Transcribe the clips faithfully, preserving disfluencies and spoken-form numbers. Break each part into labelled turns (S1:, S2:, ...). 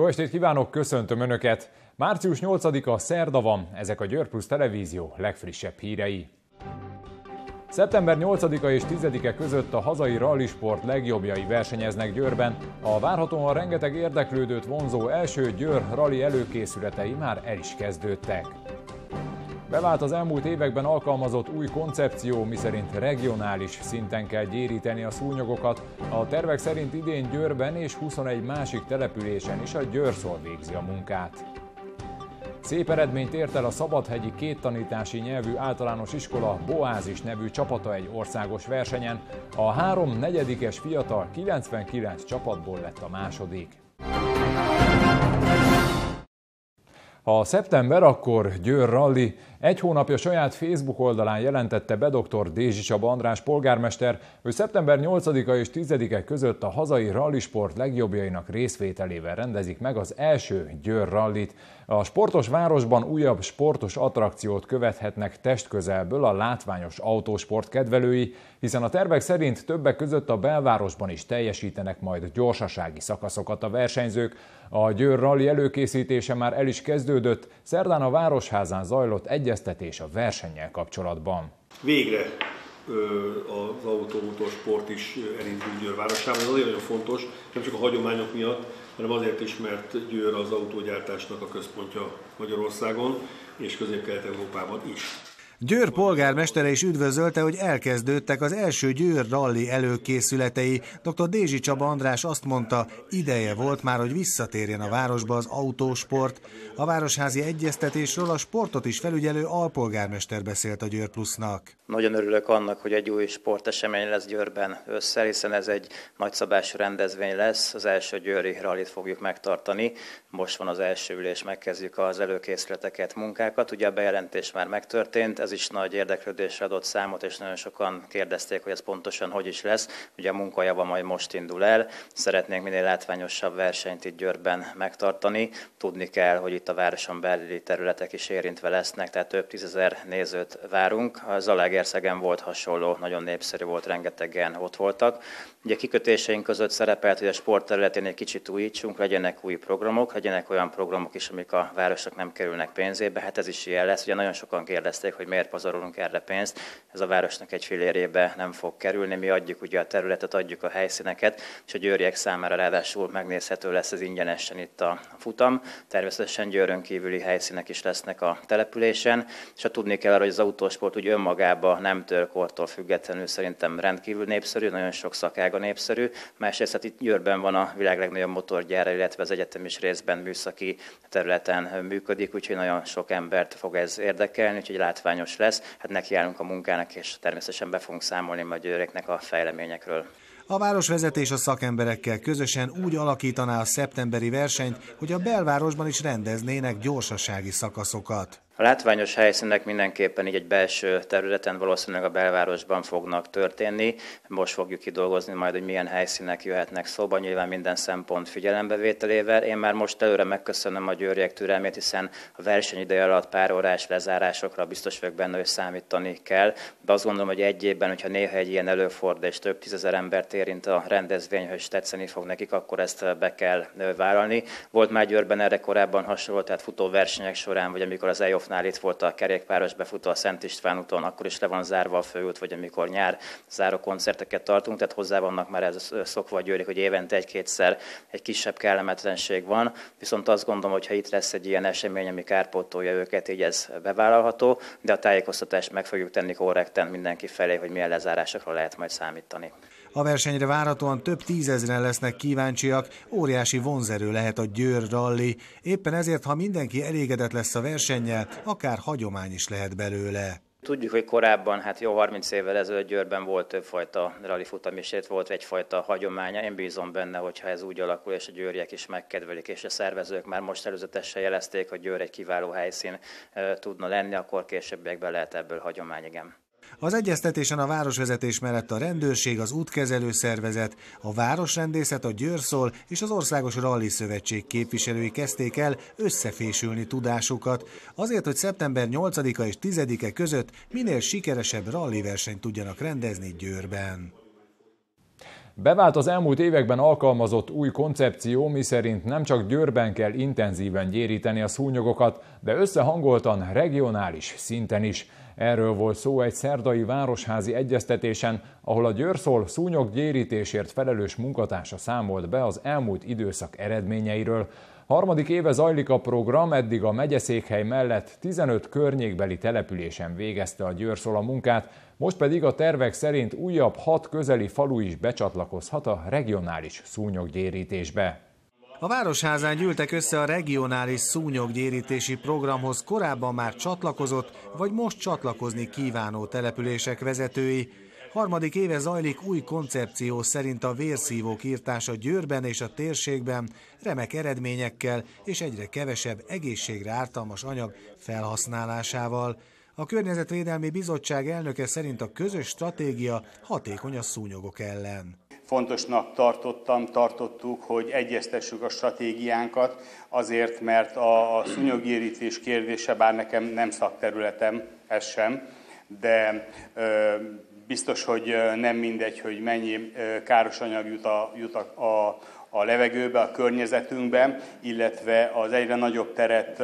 S1: Jó estét kívánok, köszöntöm Önöket! március nyolcadika szerda van, ezek a Győr Plusz Televízió legfrissebb hírei. szeptember nyolcadika és tizedike között a hazai rallisport legjobbjai versenyeznek Győrben. A várhatóan rengeteg érdeklődőt vonzó első Győr rally előkészületei már el is kezdődtek. Bevált az elmúlt években alkalmazott új koncepció, miszerint regionális szinten kell gyéríteni a szúnyogokat. A tervek szerint idén Győrben és huszonegy másik településen is a Győrszol végzi a munkát. Szép eredményt ért el a szabadhegyi kéttanítási nyelvű általános iskola Boázis nevű csapata egy országos versenyen. A három negyedikes fiatal kilencvenkilenc csapatból lett a második. Ha szeptember, akkor Győr Rally. Egy hónapja saját Facebook oldalán jelentette be dr. Dézsi Csaba András polgármester, hogy szeptember nyolcadika és tizedike között a hazai rallisport legjobbjainak részvételével rendezik meg az első Győr Rallyt. A sportos városban újabb sportos attrakciót követhetnek testközelből a látványos autósport kedvelői, hiszen a tervek szerint többek között a belvárosban is teljesítenek majd gyorsasági szakaszokat a versenyzők. A Győr Rally előkészítése már el is kezdődött, szerdán a Városházán zajlott egyeztetés a versennyel kapcsolatban.
S2: Végre az autómotorsport is elindult Győr városában. Ez azért nagyon fontos, nem csak a hagyományok miatt, hanem azért is, mert Győr az autógyártásnak a központja Magyarországon és Közép-Kelet-Európában is.
S3: Győr polgármestere is üdvözölte, hogy elkezdődtek az első Győr Rally előkészületei. dr. Dézsi Csaba András azt mondta, ideje volt már, hogy visszatérjen a városba az autósport. A városházi egyeztetésről a sportot is felügyelő alpolgármester beszélt a Győr Plusznak.
S4: Nagyon örülök annak, hogy egy új sportesemény lesz Győrben ősszel, hiszen ez egy nagyszabású rendezvény lesz. Az első győri rallit fogjuk megtartani. Most van az első ülés, megkezdjük az előkészületeket, munkákat. Ugye a bejelentés már megtörtént, ez is nagy érdeklődésre adott számot, és nagyon sokan kérdezték, hogy ez pontosan hogy is lesz. Ugye a munkajava majd most indul el. Szeretnénk minél látványosabb versenyt itt Győrben megtartani. Tudni kell, hogy itt a városon belüli területek is érintve lesznek, tehát több tízezer nézőt várunk. A Zalaegerszegen volt hasonló, nagyon népszerű volt, rengetegen ott voltak. Ugye kikötéseink között szerepelt, hogy a sport területén egy kicsit újítsunk, legyenek új programok, legyenek olyan programok is, amik a városnak nem kerülnek pénzébe. Hát ez is ilyen lesz. Ugye nagyon sokan kérdezték, hogy miért pazarolunk erre pénzt. Ez a városnak egy fillérébe nem fog kerülni. Mi adjuk ugye a területet, adjuk a helyszíneket, és a győriek számára ráadásul megnézhető lesz ez ingyenesen itt a futam. Természetesen Győrön kívüli helyszínek is lesznek a településen, és ha tudni kell arra, hogy az autósport úgy önmagában nemtől, kortól függetlenül szerintem rendkívül népszerű, nagyon sok szakága népszerű. Másrészt hát itt Győrben van a világ legnagyobb motorgyára, illetve az egyetem is részben műszaki területen működik, úgyhogy nagyon sok embert fog ez érdekelni, úgyhogy látványos lesz. Hát nekiállunk a munkának, és természetesen be fogunk számolni majd győreknek a fejleményekről.
S3: A városvezetés a szakemberekkel közösen úgy alakítaná a szeptemberi versenyt, hogy a belvárosban is rendeznének gyorsasági szakaszokat.
S4: A látványos helyszínek mindenképpen így egy belső területen, valószínűleg a belvárosban fognak történni. Most fogjuk kidolgozni majd, hogy milyen helyszínek jöhetnek szóba, nyilván minden szempont figyelembevételével. Én már most előre megköszönöm a győriek türelmét, hiszen a versenyideje alatt pár órás lezárásokra biztos vagyok benne, hogy számítani kell. De azt gondolom, hogy egy évben, hogyha néha egy ilyen előfordul, és több tízezer embert érint a rendezvény, hogy tetszeni fog nekik, akkor ezt be kell vállalni. Volt már Győrben erre korábban hasonló, tehát futóversenyek során, vagy amikor az E O F-nál itt volt a kerékpáros befutó a Szent István úton, akkor is le van zárva a főút, vagy amikor nyár záró koncerteket tartunk, tehát hozzá vannak már ez szokva a győrik, hogy évente egy-kétszer egy kisebb kellemetlenség van, viszont azt gondolom, hogy ha itt lesz egy ilyen esemény, ami kárpótolja őket, így ez bevállalható, de a tájékoztatást meg fogjuk tenni korrekten mindenki felé, hogy milyen lezárásokra lehet majd számítani.
S3: A versenyre várhatóan több tízezren lesznek kíváncsiak, óriási vonzerő lehet a Győr Rally. Éppen ezért, ha mindenki elégedett lesz a versennyel, akár hagyomány is lehet belőle.
S4: Tudjuk, hogy korábban, hát jó harminc évvel ezelőtt Győrben volt többfajta rallyfutam, és itt volt egyfajta hagyománya. Én bízom benne, hogyha ez úgy alakul, és a győriek is megkedvelik, és a szervezők már most előzetesen jelezték, hogy Győr egy kiváló helyszín tudna lenni, akkor későbbiekben lehet ebből hagyomány, igen.
S3: Az egyeztetésen a városvezetés mellett a rendőrség, az útkezelő szervezet, a városrendészet, a Győrszol és az Országos Rally Szövetség képviselői kezdték el összefésülni tudásukat, azért, hogy szeptember nyolcadika és tizedike között minél sikeresebb rallyversenyt tudjanak rendezni Győrben.
S1: Bevált az elmúlt években alkalmazott új koncepció, miszerint nem csak Győrben kell intenzíven gyéríteni a szúnyogokat, de összehangoltan regionális szinten is. Erről volt szó egy szerdai városházi egyeztetésen, ahol a Győrszol szúnyoggyérítésért felelős munkatársa számolt be az elmúlt időszak eredményeiről. Harmadik éve zajlik a program, eddig a megyeszékhely mellett tizenöt környékbeli településen végezte a Győrszol a munkát, most pedig a tervek szerint újabb hat közeli falu is becsatlakozhat a regionális szúnyoggyérítésbe.
S3: A Városházán gyűltek össze a regionális szúnyoggyérítési programhoz korábban már csatlakozott, vagy most csatlakozni kívánó települések vezetői. Harmadik éve zajlik új koncepció szerint a vérszívók írtása Győrben és a térségben, remek eredményekkel és egyre kevesebb egészségre ártalmas anyag felhasználásával. A Környezetvédelmi Bizottság elnöke szerint a közös stratégia hatékony a szúnyogok ellen.
S5: Fontosnak tartottam, tartottuk, hogy egyeztessük a stratégiánkat, azért, mert a, a szúnyoggyérítés kérdése, bár nekem nem szakterületem, ez sem, de ö, biztos, hogy nem mindegy, hogy mennyi káros anyag jut a, jut a, a, a levegőbe, a környezetünkbe, illetve az egyre nagyobb teret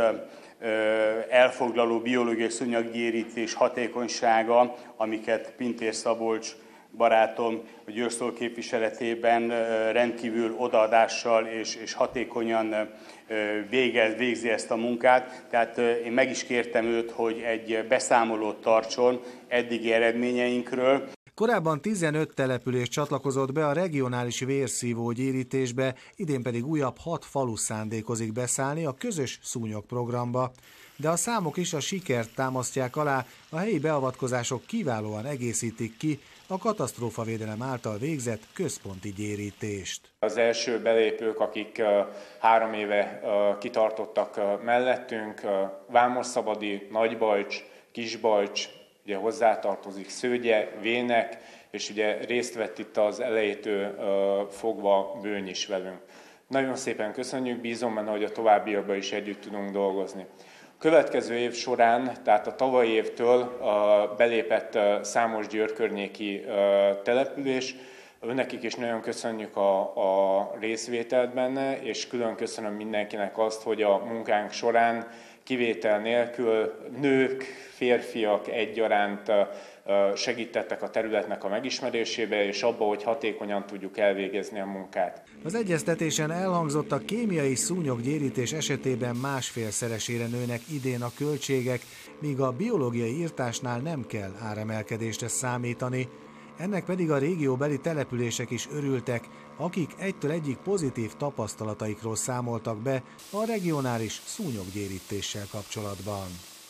S5: elfoglaló biológiai szúnyoggyérítés hatékonysága, amiket Pintér Szabolcs barátom a Győrszol képviseletében rendkívül odaadással és, és hatékonyan végez, végzi ezt a munkát. Tehát én meg is kértem őt, hogy egy beszámolót tartson eddigi eredményeinkről.
S3: Korábban tizenöt település csatlakozott be a regionális vérszívó gyérítésbe, idén pedig újabb hat falu szándékozik beszállni a közös szúnyogprogramba. De a számok is a sikert támasztják alá, a helyi beavatkozások kiválóan egészítik ki a katasztrófavédelem által végzett központi gyérítést.
S6: Az első belépők, akik három éve kitartottak mellettünk, Vámosszabadi, Nagybalcs, Kisbalcs, ugye hozzátartozik Szőgye, Vének, és ugye részt vett itt az elejétől fogva Bőny is velünk. Nagyon szépen köszönjük, bízom benne, hogy a továbbiakban is együtt tudunk dolgozni. Következő év során, tehát a tavalyi évtől belépett számos győrkörnyéki település. Önnekik is nagyon köszönjük a, a részvételt benne, és külön köszönöm mindenkinek azt, hogy a munkánk során kivétel nélkül nők, férfiak egyaránt segítettek a területnek a megismerésébe, és abba, hogy hatékonyan tudjuk elvégezni a munkát.
S3: Az egyeztetésen elhangzott, a kémiai szúnyoggyérítés esetében másfélszeresére nőnek idén a költségek, míg a biológiai írtásnál nem kell áremelkedésre számítani. Ennek pedig a régióbeli települések is örültek, akik egytől egyig pozitív tapasztalataikról számoltak be a regionális szúnyoggyérítéssel kapcsolatban.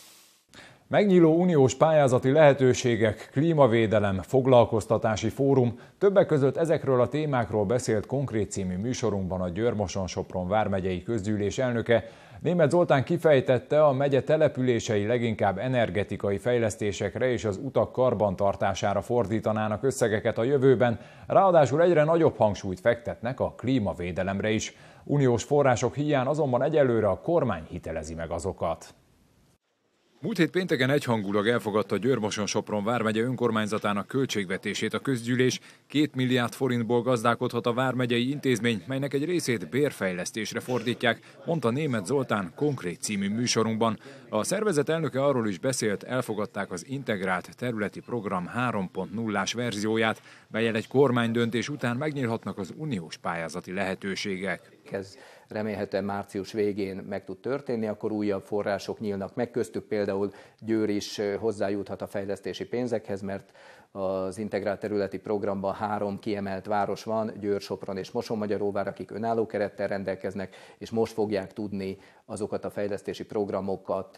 S1: Megnyíló uniós pályázati lehetőségek, klímavédelem, foglalkoztatási fórum, többek között ezekről a témákról beszélt Konkrét című műsorunkban a Győr-Moson-Sopron vármegyei közgyűlés elnöke. Németh Zoltán kifejtette, a megye települései leginkább energetikai fejlesztésekre és az utak karbantartására fordítanának összegeket a jövőben, ráadásul egyre nagyobb hangsúlyt fektetnek a klímavédelemre is. Uniós források híján azonban egyelőre a kormány hitelezi meg azokat. Múlt hét pénteken egyhangulag elfogadta Győr-Moson-Sopron vármegye önkormányzatának költségvetését a közgyűlés. Két milliárd forintból gazdálkodhat a vármegyei intézmény, melynek egy részét bérfejlesztésre fordítják, mondta Németh Zoltán Konkrét című műsorunkban. A szervezet elnöke arról is beszélt, elfogadták az integrált területi program három pont nullás verzióját, mellyel egy kormánydöntés után megnyílhatnak az uniós pályázati lehetőségek.
S7: Ez remélhetően március végén meg tud történni, akkor újabb források nyílnak meg, köztük például Győr is hozzájuthat a fejlesztési pénzekhez, mert az integrált területi programban három kiemelt város van, Győr, Sopron és Mosonmagyaróvár, akik önálló kerettel rendelkeznek, és most fogják tudni azokat a fejlesztési programokat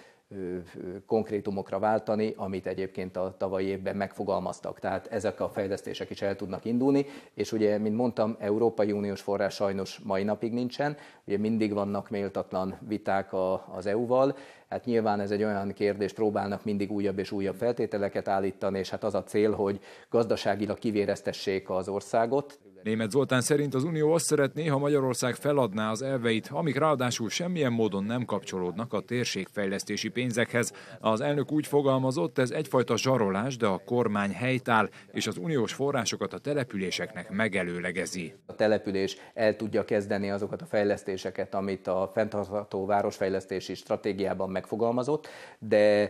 S7: konkrétumokra váltani, amit egyébként a tavalyi évben megfogalmaztak. Tehát ezek a fejlesztések is el tudnak indulni, és ugye, mint mondtam, Európai Uniós forrás sajnos mai napig nincsen, ugye mindig vannak méltatlan viták a, az é u-val, hát nyilván ez egy olyan kérdés, próbálnak mindig újabb és újabb feltételeket állítani, és hát az a cél, hogy gazdaságilag kivéreztessék az országot.
S1: Németh Zoltán szerint az Unió azt szeretné, ha Magyarország feladná az elveit, amik ráadásul semmilyen módon nem kapcsolódnak a térségfejlesztési pénzekhez. Az elnök úgy fogalmazott, ez egyfajta zsarolás, de a kormány helytáll, és az uniós forrásokat a településeknek megelőlegezi.
S7: A település el tudja kezdeni azokat a fejlesztéseket, amit a fenntartható városfejlesztési stratégiában megfogalmazott, de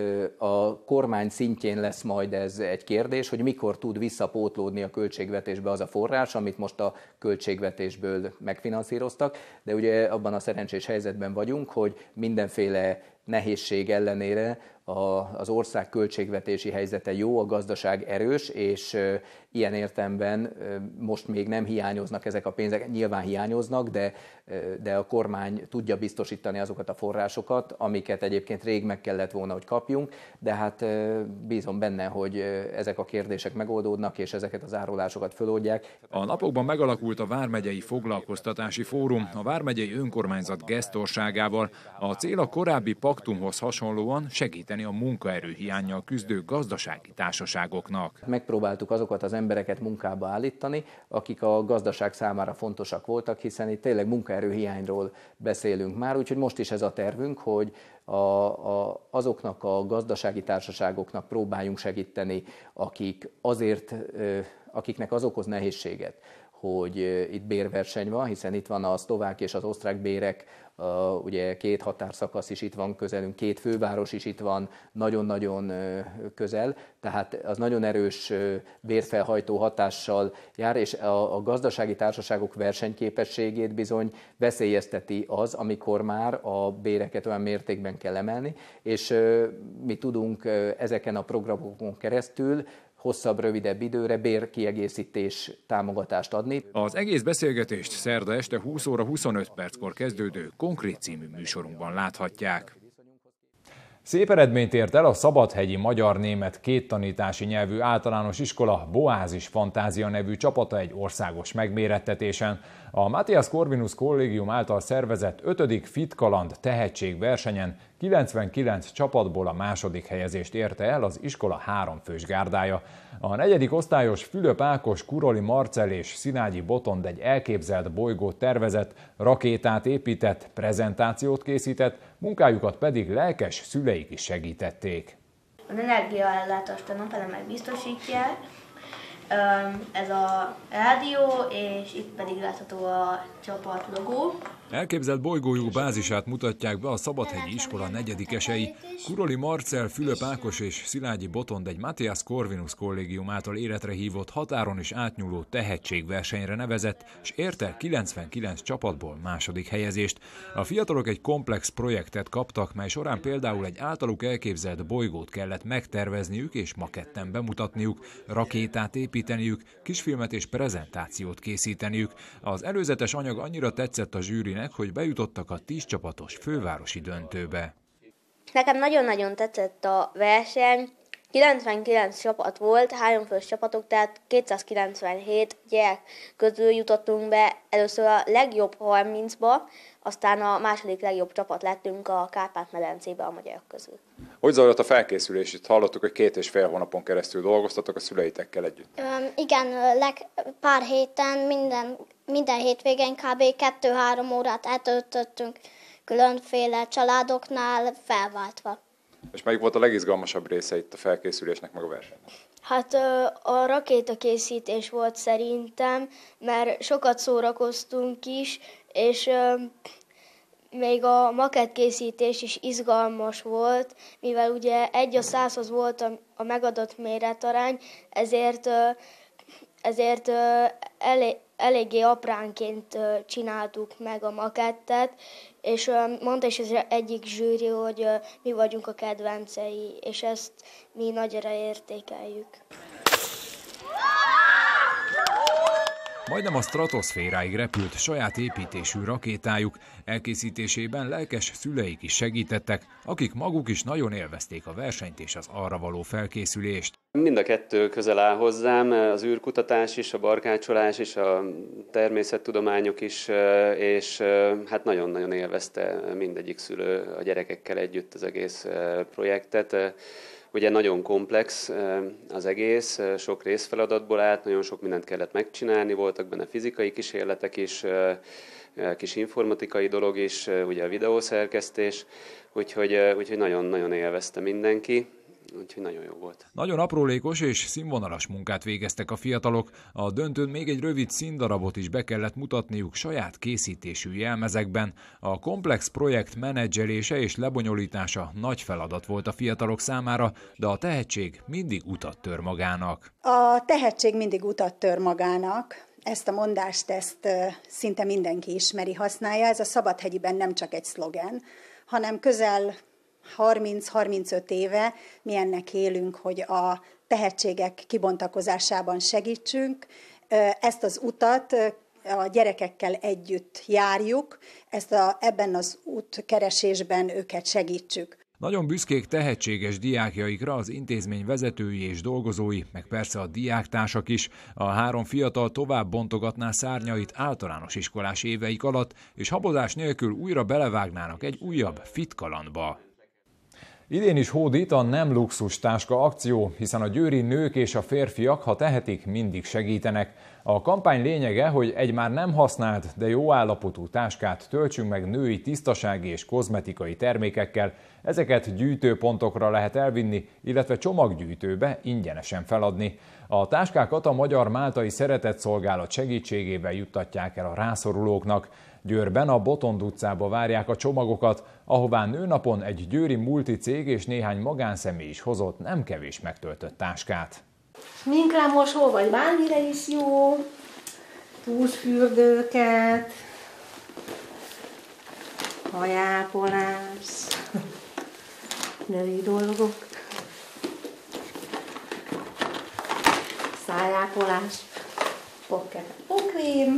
S7: a kormány szintjén lesz majd ez egy kérdés, hogy mikor tud visszapótlódni a költségvetésbe az a forrás, amit most a költségvetésből megfinanszíroztak, de ugye abban a szerencsés helyzetben vagyunk, hogy mindenféle nehézség ellenére az ország költségvetési helyzete jó, a gazdaság erős, és ilyen értelemben most még nem hiányoznak ezek a pénzek, nyilván hiányoznak, de, de a kormány tudja biztosítani azokat a forrásokat, amiket egyébként rég meg kellett volna, hogy kapjunk, de hát bízom benne, hogy ezek a kérdések megoldódnak, és ezeket az árulásokat föloldják.
S1: A napokban megalakult a Vármegyei Foglalkoztatási Fórum a Vármegyei Önkormányzat gesztorságával. A cél a korábbi paktumhoz hasonlóan segíteni a munkaerőhiánnyal küzdő gazdasági társaságoknak.
S7: Megpróbáltuk azokat az embereket munkába állítani, akik a gazdaság számára fontosak voltak, hiszen itt tényleg munkaerőhiányról beszélünk már, úgyhogy most is ez a tervünk, hogy a, a, azoknak a gazdasági társaságoknak próbáljunk segíteni, akik azért, akiknek az okoz nehézséget, hogy itt bérverseny van, hiszen itt van a szlovák és az osztrák bérek, ugye két határszakasz is itt van közelünk, két főváros is itt van, nagyon-nagyon közel, tehát az nagyon erős bérfelhajtó hatással jár, és a, a gazdasági társaságok versenyképességét bizony veszélyezteti az, amikor már a béreket olyan mértékben kell emelni, és mi tudunk ezeken a programokon keresztül hosszabb, rövidebb időre bérkiegészítés támogatást adni.
S1: Az egész beszélgetést szerda este húsz óra huszonöt perckor kezdődő Konkrét című műsorunkban láthatják. Szép eredményt ért el a szabadhegyi magyar-német kéttanítási nyelvű általános iskola Boázis Fantázia nevű csapata egy országos megmérettetésen. A Matthias Corvinus Kollégium által szervezett ötödik Fit Kaland tehetségversenyen kilencvenkilenc csapatból a második helyezést érte el az iskola háromfős gárdája. A negyedik osztályos Fülöp Ákos, Kuroli Marcell és Szilágyi Botond egy elképzelt bolygót tervezett, rakétát épített, prezentációt készített, munkájukat pedig lelkes szüleik is segítették.
S8: Az energiaellátást a napelemek biztosítják, ez a rádió, és itt pedig látható a csapat logó.
S1: Elképzelt bolygójuk bázisát mutatják be a szabadhegyi iskola negyedikesei. Kuroli Marcell, Fülöp Ákos és Szilágyi Botond egy Matthias Corvinus Kollégium által életre hívott határon is átnyúló tehetségversenyre nevezett, és érte kilencvenkilenc csapatból második helyezést. A fiatalok egy komplex projektet kaptak, mely során például egy általuk elképzelt bolygót kellett megtervezniük és maketten bemutatniuk, rakétát építeniük, kisfilmet és prezentációt készíteniük. Az előzetes anyag annyira tetszett a zsűrinek, hogy bejutottak a tíz csapatos fővárosi döntőbe.
S8: Nekem nagyon-nagyon tetszett a verseny. kilencvenkilenc csapat volt, háromfős csapatok, tehát kétszázkilencvenhét gyerek közül jutottunk be először a legjobb harmincba, aztán a második legjobb csapat lettünk a Kárpát-medencébe a magyarok közül.
S9: Hogy zajlott a felkészülés? Itt hallottuk, hogy két és fél hónapon keresztül dolgoztatok a szüleitekkel együtt.
S10: Üm, igen, leg, pár héten, minden, minden hétvégén kb. kettő-három órát eltöltöttünk különféle családoknál felváltva.
S9: És melyik volt a legizgalmasabb része itt a felkészülésnek meg a versenynek?
S11: Hát a rakétakészítés volt szerintem, mert sokat szórakoztunk is, és még a makettkészítés is izgalmas volt, mivel ugye egy a százhoz volt a, a megadott méretarány, ezért, ezért elég, eléggé apránként csináltuk meg a makettet, és mondta is az egyik zsűri, hogy mi vagyunk a kedvencei, és ezt mi nagyra értékeljük.
S1: Majdnem a stratoszféráig repült saját építésű rakétájuk, elkészítésében lelkes szüleik is segítettek, akik maguk is nagyon élvezték a versenyt és az arra való felkészülést.
S12: Mind a kettő közel áll hozzám, az űrkutatás is, a barkácsolás is, a természettudományok is, és hát nagyon-nagyon élvezte mindegyik szülő a gyerekekkel együtt az egész projektet. Ugye nagyon komplex az egész, sok részfeladatból állt, nagyon sok mindent kellett megcsinálni, voltak benne fizikai kísérletek is, kis informatikai dolog is, ugye a videószerkesztés, úgyhogy, úgyhogy nagyon-nagyon élvezte mindenki. Úgyhogy nagyon jó volt.
S1: Nagyon aprólékos és színvonalas munkát végeztek a fiatalok. A döntőn még egy rövid színdarabot is be kellett mutatniuk saját készítésű jelmezekben. A komplex projekt menedzselése és lebonyolítása nagy feladat volt a fiatalok számára, de a tehetség mindig utat tör magának.
S13: A tehetség mindig utat tör magának. Ezt a mondást ezt szinte mindenki ismeri, használja. Ez a Szabadhegyiben nem csak egy szlogen, hanem közel harminc-harmincöt éve mi ennek élünk, hogy a tehetségek kibontakozásában segítsünk. Ezt az utat a gyerekekkel együtt járjuk, ezt a, ebben az útkeresésben őket segítsük.
S1: Nagyon büszkék tehetséges diákjaikra az intézmény vezetői és dolgozói, meg persze a diáktársak is. A három fiatal tovább bontogatná szárnyait általános iskolás éveik alatt, és habozás nélkül újra belevágnának egy újabb fit kalandba. Idén is hódít a Nem Luxus Táska akció, hiszen a győri nők és a férfiak, ha tehetik, mindig segítenek. A kampány lényege, hogy egy már nem használt, de jó állapotú táskát töltsünk meg női tisztasági és kozmetikai termékekkel. Ezeket gyűjtőpontokra lehet elvinni, illetve csomaggyűjtőbe ingyenesen feladni. A táskákat a Magyar Máltai Szeretetszolgálat segítségével juttatják el a rászorulóknak. Győrben a Botond utcába várják a csomagokat, ahová nőnapon egy győri multicég és néhány magánszemély is hozott nem kevés megtöltött táskát.
S14: Sminklemosó vagy bármire is jó, túlsfürdőket, hajápolás, női dolgok, szájápolás, pocket pokrém,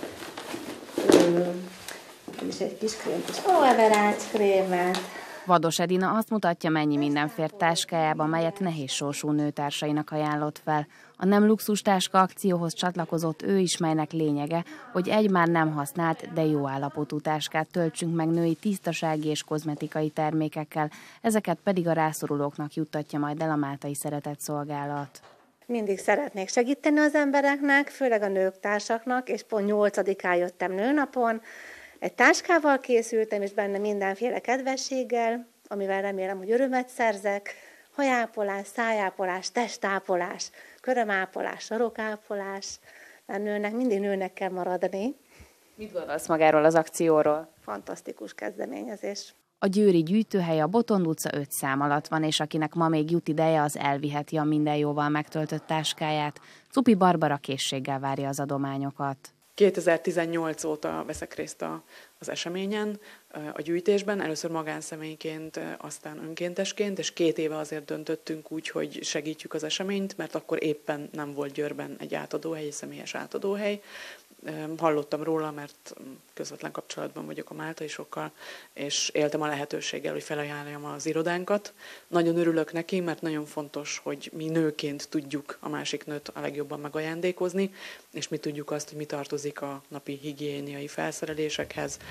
S14: és egy kis krém, kis aloe-verács krémet.
S15: Vados Edina azt mutatja, mennyi minden fér táskájába, melyet nehéz sorsú nőtársainak ajánlott fel. A Nem Luxus Táska akcióhoz csatlakozott ő is, melynek lényege, hogy egy már nem használt, de jó állapotú táskát töltsünk meg női tisztasági és kozmetikai termékekkel, ezeket pedig a rászorulóknak juttatja majd el a Máltai Szeretetszolgálat.
S14: Mindig szeretnék segíteni az embereknek, főleg a nőktársaknak, és pont nyolcadikán jöttem nőnapon. Egy táskával készültem, és benne mindenféle kedvességgel, amivel remélem, hogy örömet szerzek. Hajápolás, szájápolás, testápolás, körömápolás, sarokápolás. Mert nőnek, mindig nőnek kell maradni.
S15: Mit gondolsz magáról az akcióról?
S14: Fantasztikus kezdeményezés.
S15: A győri gyűjtőhely a Botond utca öt szám alatt van, és akinek ma még jut ideje, az elviheti a minden jóval megtöltött táskáját. Cupi Barbara készséggel várja az adományokat.
S16: kétezer-tizennyolc óta veszek részt a, az eseményen, a gyűjtésben, először magánszemélyként, aztán önkéntesként, és két éve azért döntöttünk úgy, hogy segítjük az eseményt, mert akkor éppen nem volt Győrben egy átadóhely, egy személyes átadóhely. Hallottam róla, mert közvetlen kapcsolatban vagyok a máltaisokkal, és éltem a lehetőséggel, hogy felajánljam az irodánkat. Nagyon örülök neki, mert nagyon fontos, hogy mi nőként tudjuk a másik nőt a legjobban megajándékozni, és mi tudjuk azt, hogy mi tartozik a napi higiéniai felszerelésekhez.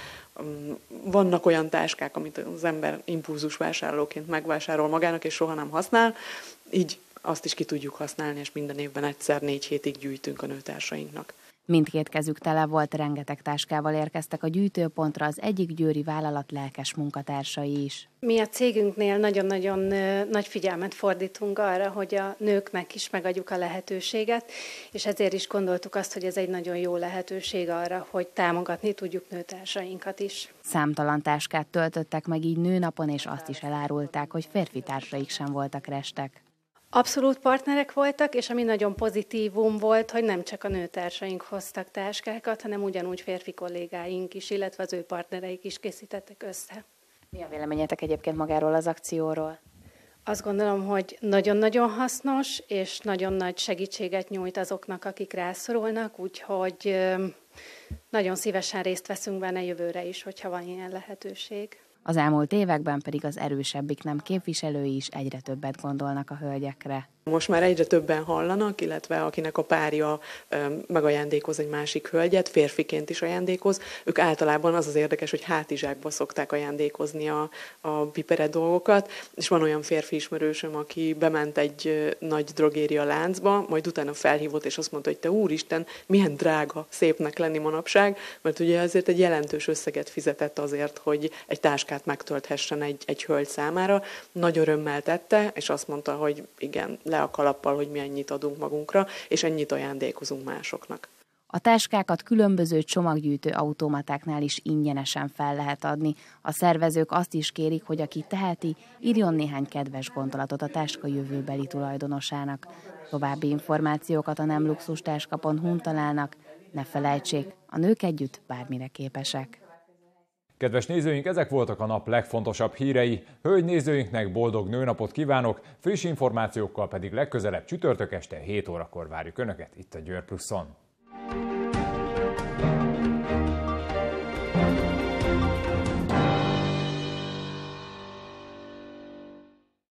S16: Vannak olyan táskák, amit az ember impulzus vásárlóként megvásárol magának, és soha nem használ, így azt is ki tudjuk használni, és minden évben egyszer négy hétig gyűjtünk a nőtársainknak.
S15: Mindkét kezük tele volt, rengeteg táskával érkeztek a gyűjtőpontra az egyik győri vállalat lelkes munkatársai is.
S14: Mi a cégünknél nagyon-nagyon nagy figyelmet fordítunk arra, hogy a nőknek is megadjuk a lehetőséget, és ezért is gondoltuk azt, hogy ez egy nagyon jó lehetőség arra, hogy támogatni tudjuk nőtársainkat is.
S15: Számtalan táskát töltöttek meg így nőnapon, és azt is elárulták, hogy férfi társaik sem voltak restek.
S14: Abszolút partnerek voltak, és ami nagyon pozitívum volt, hogy nem csak a nőtársaink hoztak táskákat, hanem ugyanúgy férfi kollégáink is, illetve az ő partnereik is készítettek össze.
S15: Mi a véleményetek egyébként magáról az akcióról?
S14: Azt gondolom, hogy nagyon-nagyon hasznos, és nagyon nagy segítséget nyújt azoknak, akik rászorulnak, úgyhogy nagyon szívesen részt veszünk benne jövőre is, hogyha van ilyen lehetőség.
S15: Az elmúlt években pedig az erősebbik nem képviselői is egyre többet gondolnak a hölgyekre.
S16: Most már egyre többen hallanak, illetve akinek a párja megajándékoz egy másik hölgyet, férfiként is ajándékoz. Ők általában az az érdekes, hogy hátizsákba szokták ajándékozni a, a piperet dolgokat, és van olyan férfi ismerősöm, aki bement egy nagy drogéria láncba, majd utána felhívott, és azt mondta, hogy te úristen, milyen drága szépnek lenni manapság, mert ugye azért egy jelentős összeget fizetett azért, hogy egy táskát megtölthessen egy, egy hölgy számára. Nagy örömmel tette, és azt mondta, hogy igen, le a kalappal, hogy mi ennyit adunk magunkra, és ennyit ajándékozunk másoknak.
S15: A táskákat különböző csomaggyűjtő automatáknál is ingyenesen fel lehet adni. A szervezők azt is kérik, hogy aki teheti, írjon néhány kedves gondolatot a táska jövőbeli tulajdonosának. További információkat a nemluxustáska pont hu-n találnak. Ne felejtsék, a nők együtt bármire képesek.
S1: Kedves nézőink, ezek voltak a nap legfontosabb hírei. Hölgy nézőinknek boldog nőnapot kívánok, friss információkkal pedig legközelebb csütörtök este hét órakor várjuk Önöket itt a Győr Pluszon.